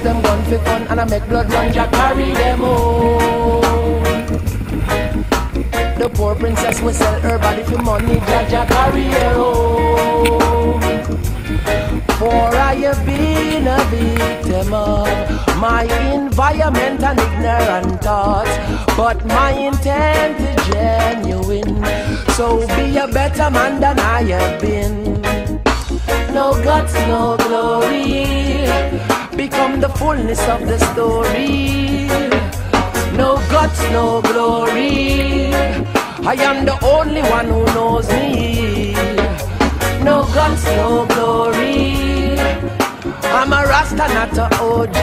them gun for fun and I make blood run, Jah carry them home. The poor princess will sell her body for money, Jah carry her home. For I have been a victim of my environment and ignorant thoughts, but my intent is genuine, so be a better man than I have been. No guts, no glory, become the fullness of the story. No guts, no glory, I am the only one who knows me. No guts, no glory, I'm a Rasta, not a OG.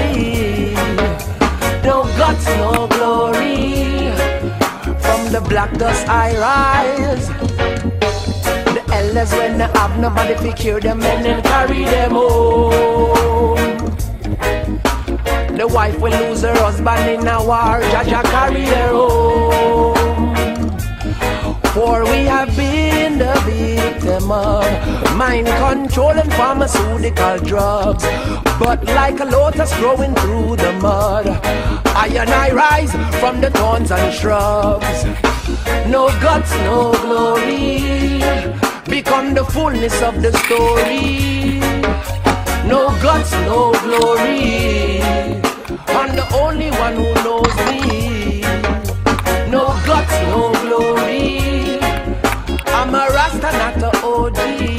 No guts, no glory, from the black dust I rise. The elders when they have nobody to cure them men and carry them home. The wife will lose her husband in a war, Jah carry her home. For we have been the victim of mind control and pharmaceutical drugs, but like a lotus growing through the mud, I and I rise from the thorns and shrubs. No guts, no glory, become the fullness of the story. No guts, no glory, I'm the only one who knows me. No guts, no glory, I'm a Rasta, not a OG.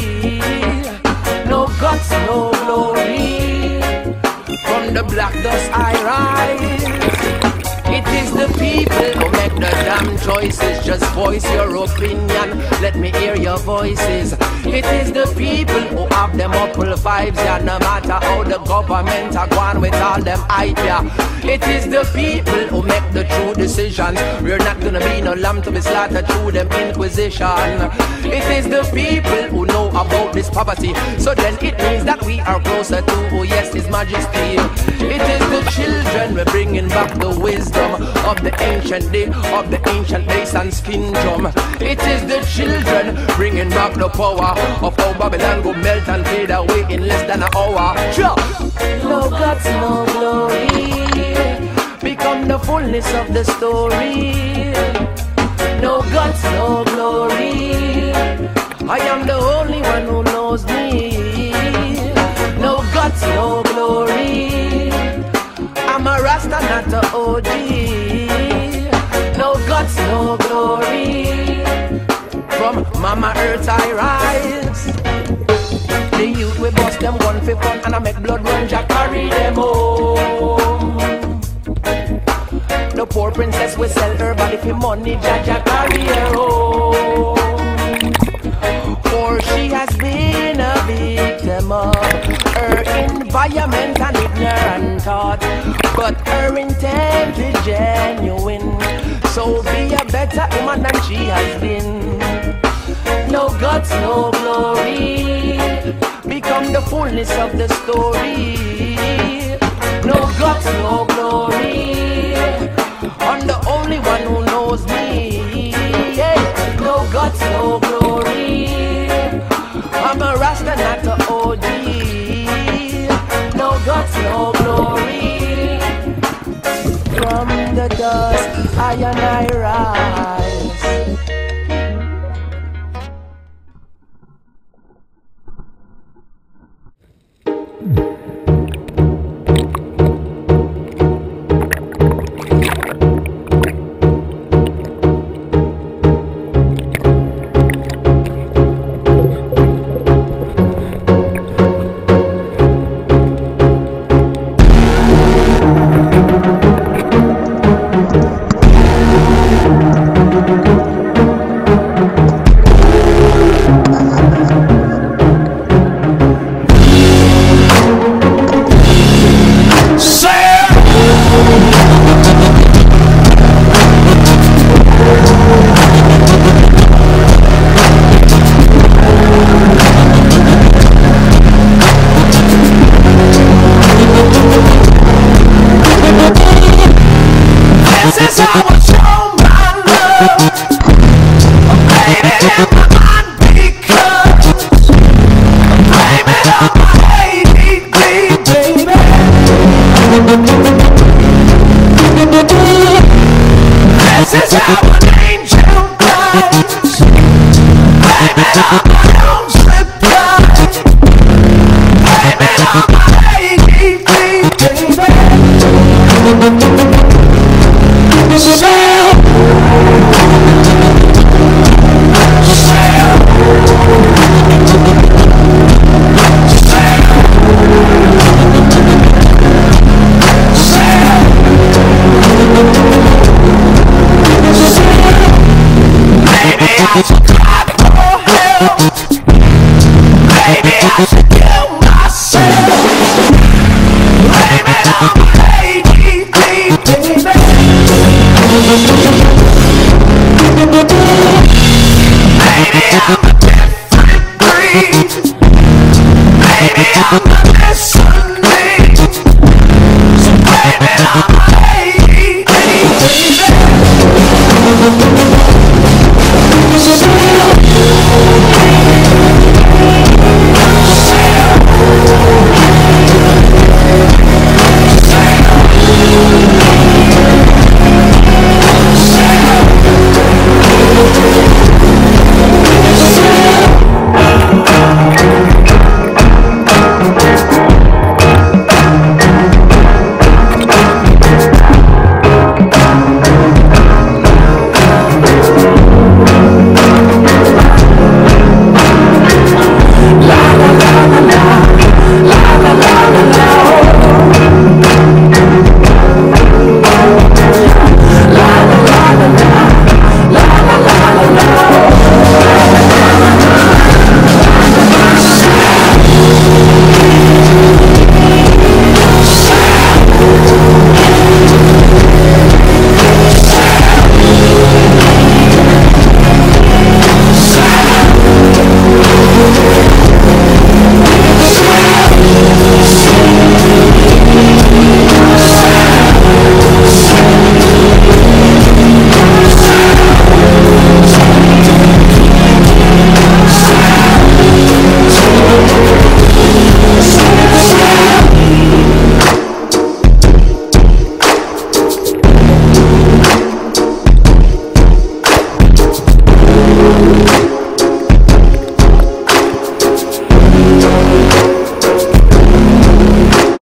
No guts, no glory, from the black dust I rise. It is the people who make the damn choices. Just voice your opinion, let me hear your voices. It is the people who have them upple vibes, yeah, no matter how the government are gone with all them hype, yeah. It is the people who make the true decisions. We're not gonna be no lamb to be slaughtered through them inquisition. It is the people who know about this poverty, so then it means that we are closer to, oh yes, His Majesty. It is the children we're bringing back the wisdom of the ancient day, of the ancient days and skin drum. It is the children bringing back the power of how Babylon go melt and fade away in less than an hour. No guts, no glory, become the fullness of the story. No guts, no glory, I am the only one who knows me. No guts, no glory, I'm a Rasta, not a OG. No guts, no glory, from Mama Earth I rise. The youth we bust them gun for fun and I make blood run, Jah carry them home. The poor princess will sell her body for money, Jah carry her home. For she has been a victim of her environment and ignorant thought, but her intent is genuine, so be a better woman than she has been. No guts, no glory, become the fullness of the story. No guts, no glory, I'm the only one who knows me. Yeah. No guts, no